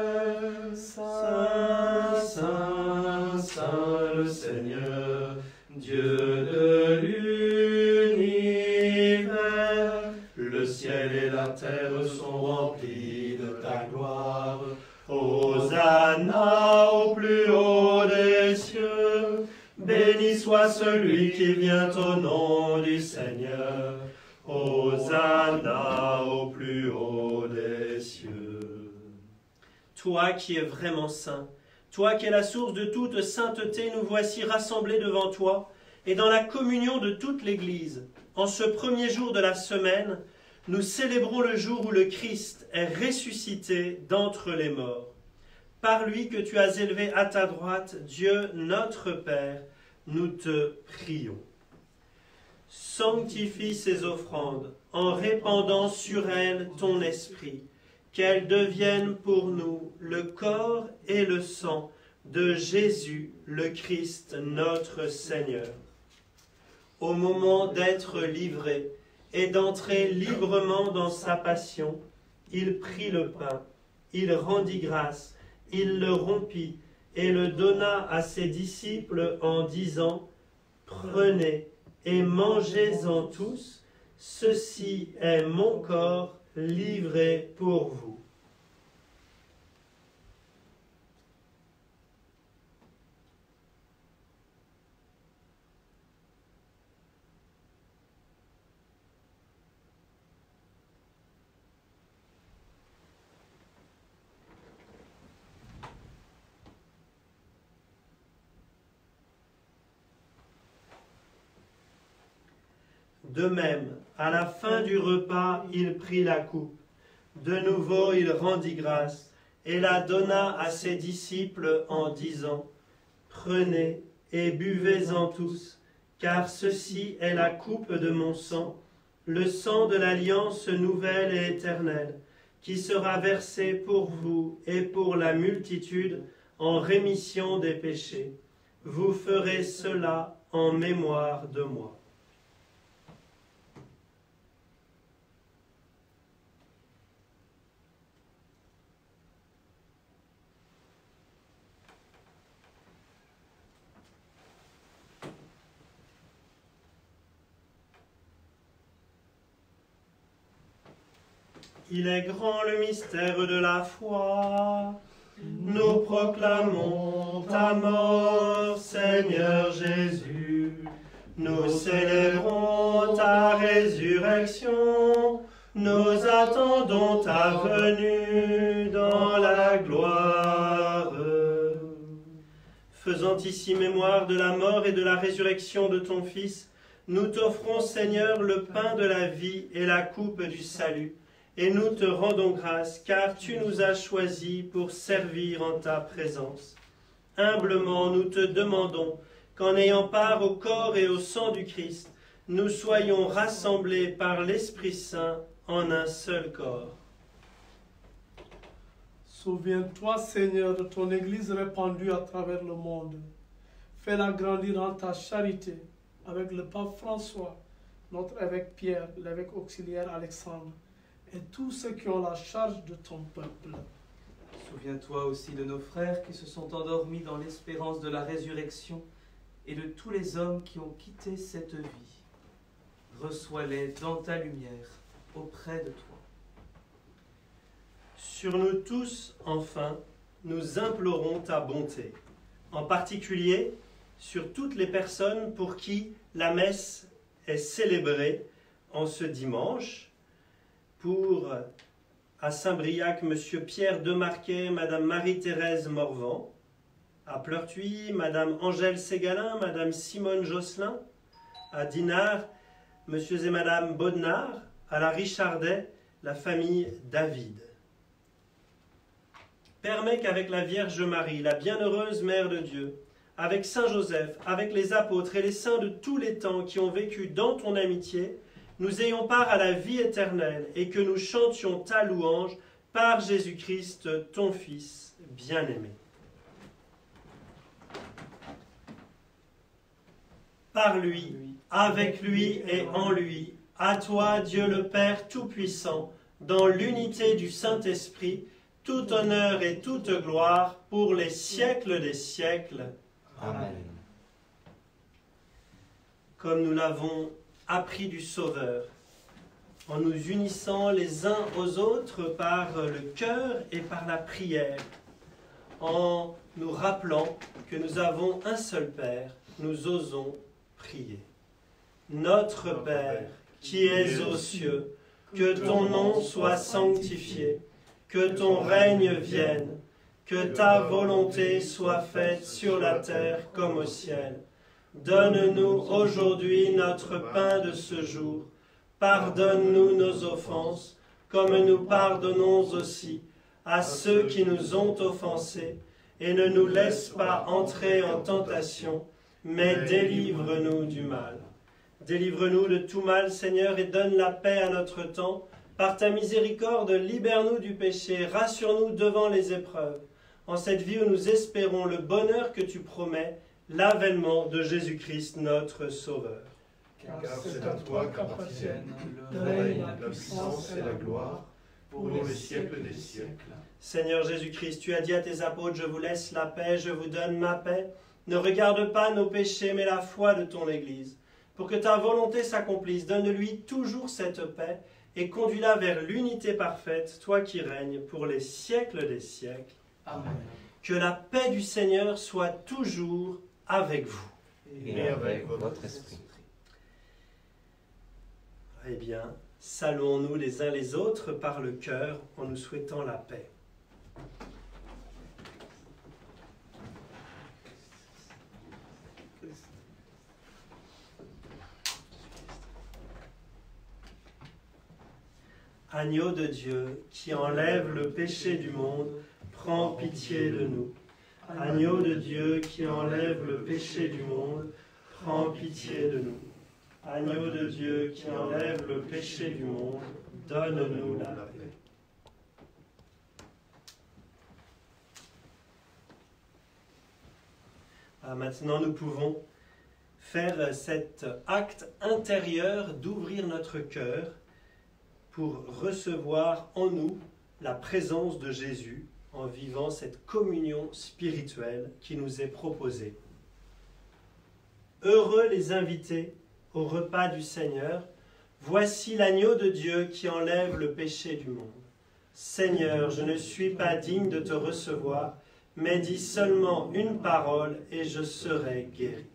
Saint, Saint, Saint le Seigneur, Dieu de l'univers. Le ciel et la terre sont remplis de ta gloire. Hosanna au plus haut des cieux. Béni soit celui qui vient au nom du Seigneur. Hosanna au plus haut des cieux. Toi qui es vraiment saint, toi qui es la source de toute sainteté, nous voici rassemblés devant toi et dans la communion de toute l'Église. En ce premier jour de la semaine, nous célébrons le jour où le Christ est ressuscité d'entre les morts. Par lui que tu as élevé à ta droite, Dieu notre Père, nous te prions. Sanctifie ces offrandes en répandant sur elles ton esprit, qu'elles deviennent pour nous le corps et le sang de Jésus, le Christ, notre Seigneur. Au moment d'être livré et d'entrer librement dans sa passion, il prit le pain, il rendit grâce, il le rompit et le donna à ses disciples en disant « Prenez et mangez-en tous, ceci est mon corps livré pour vous. » De même, à la fin du repas, il prit la coupe. De nouveau, il rendit grâce et la donna à ses disciples en disant « Prenez et buvez-en tous, car ceci est la coupe de mon sang, le sang de l'alliance nouvelle et éternelle, qui sera versé pour vous et pour la multitude en rémission des péchés. Vous ferez cela en mémoire de moi. Il est grand le mystère de la foi. Nous proclamons ta mort, Seigneur Jésus. Nous célébrons ta résurrection. Nous attendons ta venue dans la gloire. Faisant ici mémoire de la mort et de la résurrection de ton Fils, nous t'offrons, Seigneur, le pain de la vie et la coupe du salut. Et nous te rendons grâce, car tu nous as choisis pour servir en ta présence. Humblement, nous te demandons qu'en ayant part au corps et au sang du Christ, nous soyons rassemblés par l'Esprit Saint en un seul corps. Souviens-toi, Seigneur, de ton Église répandue à travers le monde. Fais-la grandir dans ta charité avec le pape François, notre évêque Pierre, l'évêque auxiliaire Alexandre, et tous ceux qui ont la charge de ton peuple. Souviens-toi aussi de nos frères qui se sont endormis dans l'espérance de la résurrection et de tous les hommes qui ont quitté cette vie. Reçois-les dans ta lumière, auprès de toi. Sur nous tous, enfin, nous implorons ta bonté, en particulier sur toutes les personnes pour qui la messe est célébrée en ce dimanche, pour à Saint-Briac, M. Pierre Demarquet, Mme Marie-Thérèse Morvan, à Pleurtuis, Mme Angèle Ségalin, Mme Simone Josselin, à Dinard, M. et Mme Bodnard, à la Richardet, la famille David. Permets qu'avec la Vierge Marie, la bienheureuse Mère de Dieu, avec Saint Joseph, avec les apôtres et les saints de tous les temps qui ont vécu dans ton amitié, nous ayons part à la vie éternelle et que nous chantions ta louange par Jésus-Christ, ton Fils bien-aimé. Par lui, avec lui et en lui, à toi, Dieu le Père Tout-Puissant, dans l'unité du Saint-Esprit, tout honneur et toute gloire pour les siècles des siècles. Amen. Comme nous l'avons appris du Sauveur, en nous unissant les uns aux autres par le cœur et par la prière, en nous rappelant que nous avons un seul Père, nous osons prier. Notre Père, qui es aux cieux, que ton nom soit sanctifié, que ton règne vienne, que ta volonté soit faite sur la terre comme au ciel. Donne-nous aujourd'hui notre pain de ce jour. Pardonne-nous nos offenses, comme nous pardonnons aussi à ceux qui nous ont offensés. Et ne nous laisse pas entrer en tentation, mais délivre-nous du mal. Délivre-nous de tout mal, Seigneur, et donne la paix à notre temps. Par ta miséricorde, libère-nous du péché, rassure-nous devant les épreuves. En cette vie où nous espérons le bonheur que tu promets, l'avènement de Jésus-Christ, notre Sauveur. Car c'est à toi qu'appartiennent le règne, la puissance et la gloire, pour les siècles des siècles. Seigneur Jésus-Christ, tu as dit à tes apôtres, je vous laisse la paix, je vous donne ma paix. Ne regarde pas nos péchés, mais la foi de ton Église. Pour que ta volonté s'accomplisse, donne-lui toujours cette paix et conduis-la vers l'unité parfaite, toi qui règnes pour les siècles des siècles. Amen. Que la paix du Seigneur soit toujours avec vous. Et avec votre esprit. Eh bien, saluons-nous les uns les autres par le cœur en nous souhaitant la paix. Agneau de Dieu, qui enlève le péché du monde, prends pitié de nous. Agneau de Dieu qui enlève le péché du monde, prends pitié de nous. Agneau de Dieu qui enlève le péché du monde, donne-nous la paix. Maintenant, nous pouvons faire cet acte intérieur d'ouvrir notre cœur pour recevoir en nous la présence de Jésus en vivant cette communion spirituelle qui nous est proposée. Heureux les invités au repas du Seigneur, voici l'agneau de Dieu qui enlève le péché du monde. Seigneur, je ne suis pas digne de te recevoir, mais dis seulement une parole et je serai guéri.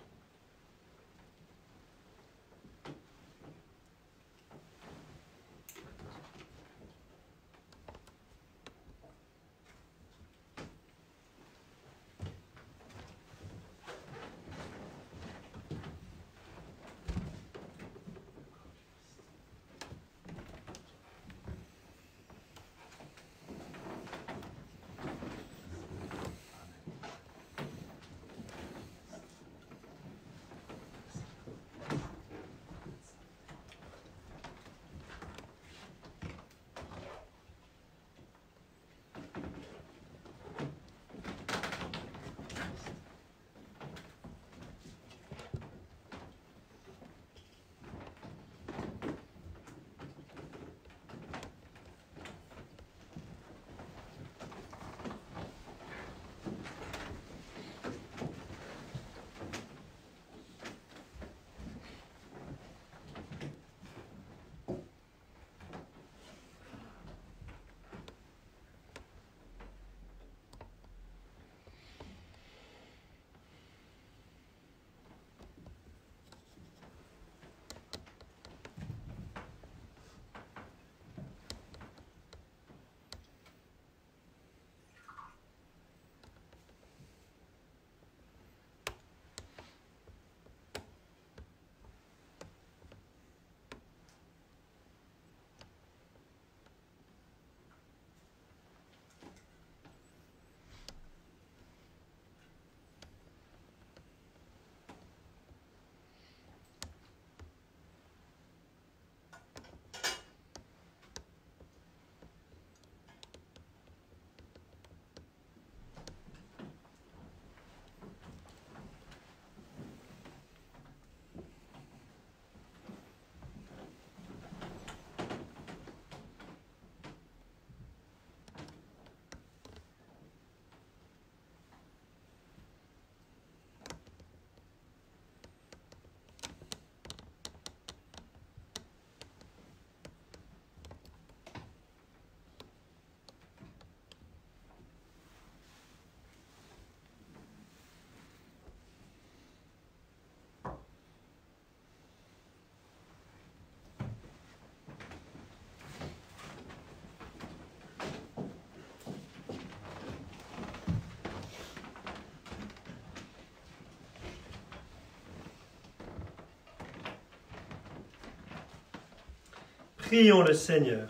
Prions le Seigneur.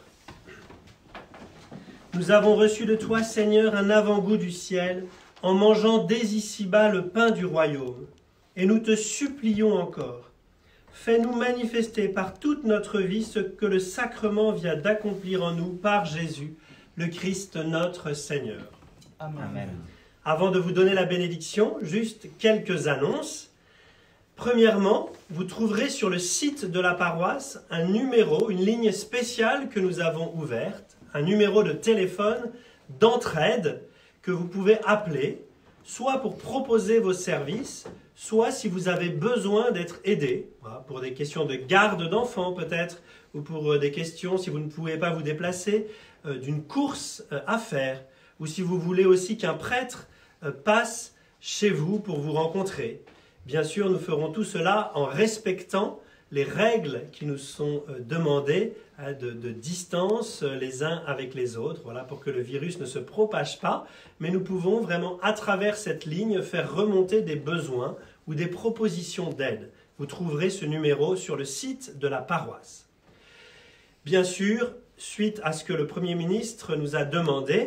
Nous avons reçu de toi, Seigneur, un avant-goût du ciel en mangeant dès ici-bas le pain du royaume. Et nous te supplions encore, fais-nous manifester par toute notre vie ce que le sacrement vient d'accomplir en nous par Jésus, le Christ notre Seigneur. Amen. Avant de vous donner la bénédiction, juste quelques annonces. Premièrement, vous trouverez sur le site de la paroisse un numéro, une ligne spéciale que nous avons ouverte, un numéro de téléphone d'entraide que vous pouvez appeler, soit pour proposer vos services, soit si vous avez besoin d'être aidé, pour des questions de garde d'enfants peut-être, ou pour des questions si vous ne pouvez pas vous déplacer, d'une course à faire, ou si vous voulez aussi qu'un prêtre passe chez vous pour vous rencontrer. Bien sûr, nous ferons tout cela en respectant les règles qui nous sont demandées de distance les uns avec les autres, voilà, pour que le virus ne se propage pas. Mais nous pouvons vraiment, à travers cette ligne, faire remonter des besoins ou des propositions d'aide. Vous trouverez ce numéro sur le site de la paroisse. Bien sûr, suite à ce que le Premier ministre nous a demandé,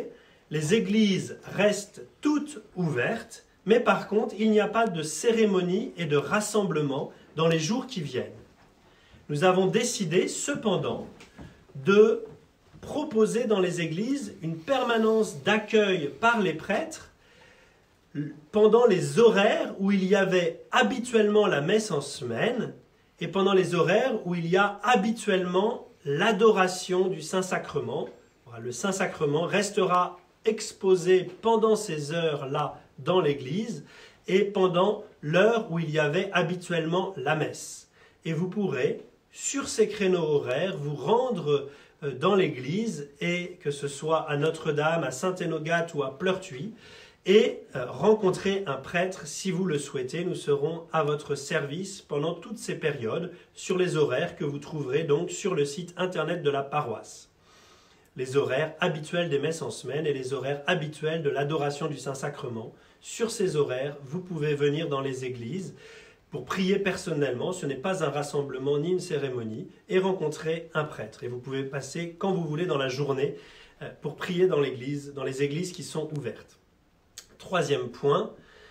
Les églises restent toutes ouvertes, mais par contre, il n'y a pas de cérémonie et de rassemblement dans les jours qui viennent. Nous avons décidé cependant de proposer dans les églises une permanence d'accueil par les prêtres pendant les horaires où il y avait habituellement la messe en semaine et pendant les horaires où il y a habituellement l'adoration du Saint-Sacrement. Le Saint-Sacrement restera exposé pendant ces heures-là dans l'église et pendant l'heure où il y avait habituellement la messe. Et vous pourrez, sur ces créneaux horaires, vous rendre dans l'église, et que ce soit à Notre-Dame, à Saint-Énogat ou à Pleurtuis, et rencontrer un prêtre si vous le souhaitez. Nous serons à votre service pendant toutes ces périodes sur les horaires que vous trouverez donc sur le site internet de la paroisse. Les horaires habituels des messes en semaine et les horaires habituels de l'adoration du Saint-Sacrement. Sur ces horaires, vous pouvez venir dans les églises pour prier personnellement, ce n'est pas un rassemblement ni une cérémonie, et rencontrer un prêtre. Et vous pouvez passer quand vous voulez dans la journée pour prier dans l'église, dans les églises qui sont ouvertes. Troisième point,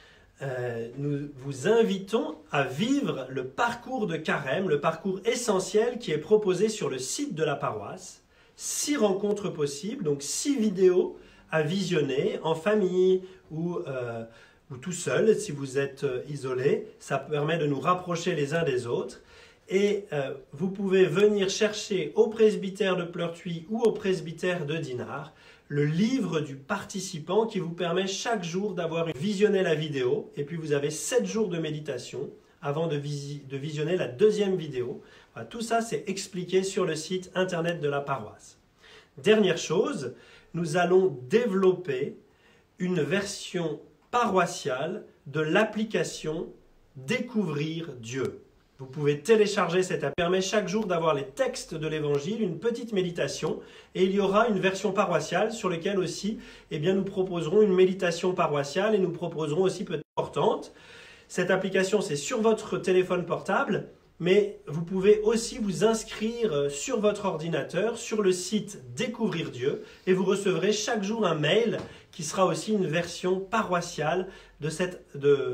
nous vous invitons à vivre le parcours de carême, le parcours essentiel qui est proposé sur le site de la paroisse. 6 rencontres possibles, donc 6 vidéos à visionner en famille ou tout seul si vous êtes isolé. Ça permet de nous rapprocher les uns des autres. Et vous pouvez venir chercher au presbytère de Pleurtuis ou au presbytère de Dinard le livre du participant qui vous permet chaque jour d'avoir visionné la vidéo. Et puis vous avez 7 jours de méditation avant de visionner la deuxième vidéo. Voilà, tout ça, c'est expliqué sur le site internet de la paroisse. Dernière chose, nous allons développer une version paroissiale de l'application Découvrir Dieu. Vous pouvez télécharger cette app. Ça permet chaque jour d'avoir les textes de l'Évangile, une petite méditation, et il y aura une version paroissiale sur laquelle aussi nous proposerons une méditation paroissiale et nous proposerons aussi peut-être importante. Cette application, c'est sur votre téléphone portable, mais vous pouvez aussi vous inscrire sur votre ordinateur, sur le site Découvrir Dieu, et vous recevrez chaque jour un mail qui sera aussi une version paroissiale de cette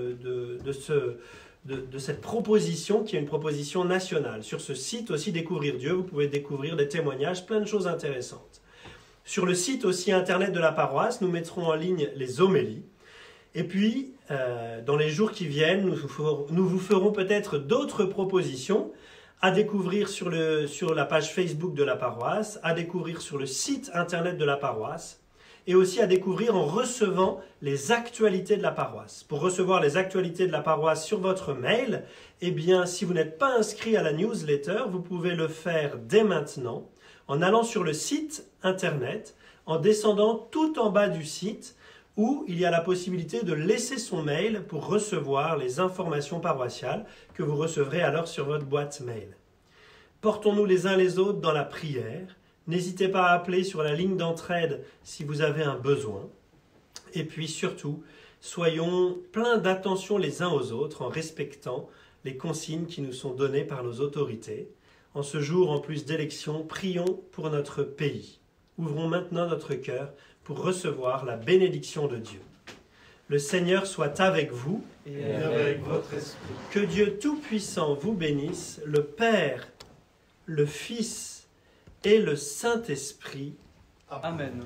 proposition, qui est une proposition nationale. Sur ce site aussi Découvrir Dieu, vous pouvez découvrir des témoignages, plein de choses intéressantes. Sur le site aussi internet de la paroisse, nous mettrons en ligne les homélies. Et puis, dans les jours qui viennent, nous vous ferons peut-être d'autres propositions à découvrir sur la page Facebook de la paroisse, à découvrir sur le site internet de la paroisse, et aussi à découvrir en recevant les actualités de la paroisse. Pour recevoir les actualités de la paroisse sur votre mail, eh bien, si vous n'êtes pas inscrit à la newsletter, vous pouvez le faire dès maintenant, en allant sur le site internet, en descendant tout en bas du site, où il y a la possibilité de laisser son mail pour recevoir les informations paroissiales que vous recevrez alors sur votre boîte mail. Portons-nous les uns les autres dans la prière. N'hésitez pas à appeler sur la ligne d'entraide si vous avez un besoin. Et puis surtout, soyons pleins d'attention les uns aux autres en respectant les consignes qui nous sont données par nos autorités. En ce jour, en plus d'élection, prions pour notre pays. Ouvrons maintenant notre cœur pour recevoir la bénédiction de Dieu. Le Seigneur soit avec vous et avec votre esprit. Que Dieu Tout-Puissant vous bénisse, le Père, le Fils et le Saint-Esprit. Amen.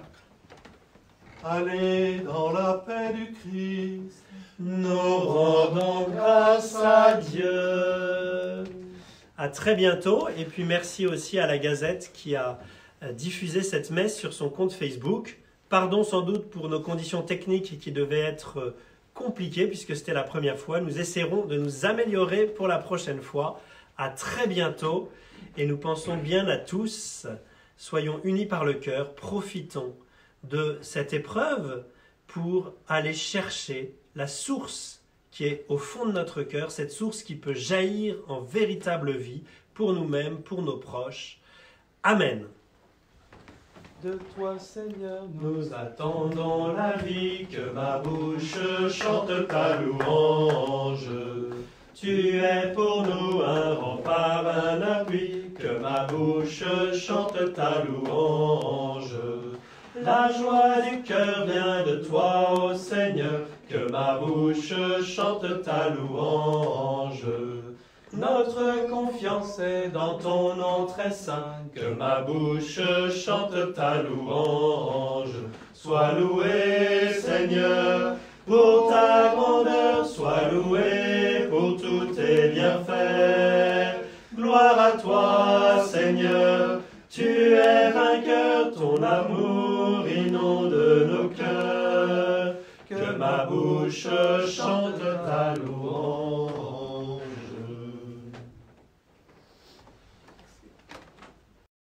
Allez dans la paix du Christ, nous rendons grâce à Dieu. À très bientôt, et puis merci aussi à la Gazette qui a diffusé cette messe sur son compte Facebook. Pardon sans doute pour nos conditions techniques qui devaient être compliquées puisque c'était la première fois. Nous essaierons de nous améliorer pour la prochaine fois. À très bientôt et nous pensons bien à tous. Soyons unis par le cœur, profitons de cette épreuve pour aller chercher la source qui est au fond de notre cœur, cette source qui peut jaillir en véritable vie pour nous-mêmes, pour nos proches. Amen. De toi, Seigneur, nous attendons la vie, que ma bouche chante ta louange. Tu es pour nous un rempart, un appui, que ma bouche chante ta louange. La joie du cœur vient de toi, ô Seigneur, que ma bouche chante ta louange. Notre confiance est dans ton nom très saint, que ma bouche chante ta louange. Sois loué, Seigneur, pour ta grandeur, sois loué pour tous tes bienfaits. Gloire à toi, Seigneur, tu es vainqueur, ton amour inonde nos cœurs. Que ma bouche chante